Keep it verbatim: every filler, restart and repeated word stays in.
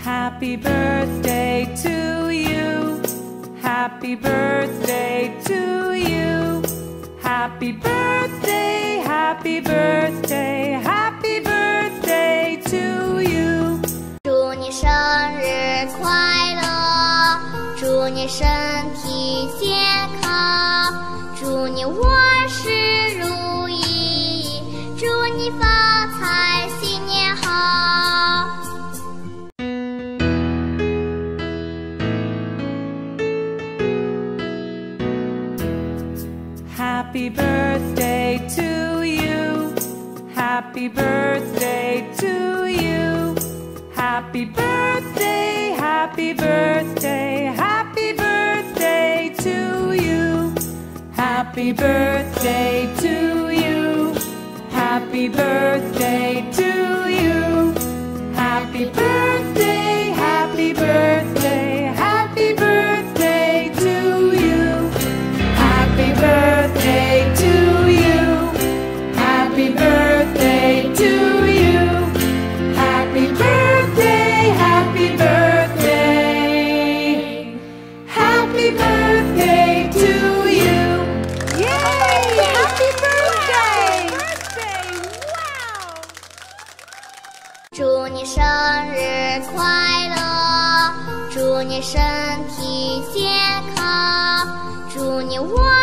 Happy birthday to you. Happy birthday to you. Happy birthday, happy birthday, happy birthday to you. 祝你生日快乐，祝你身体健康，祝你万事如意，祝你发财新年好。 Happy birthday to you. Happy birthday to you. Happy birthday, happy birthday, happy birthday to you. Happy birthday to you. Happy birthday to you. Happy birthday, happy birthday, happy birthday to you. Happy birthday to you. Happy birthday to you. Happy birthday, happy birthday. Happy birthday to you. Yay! Happy birthday! Wow! 祝你生日快乐，祝你身体健康，祝你万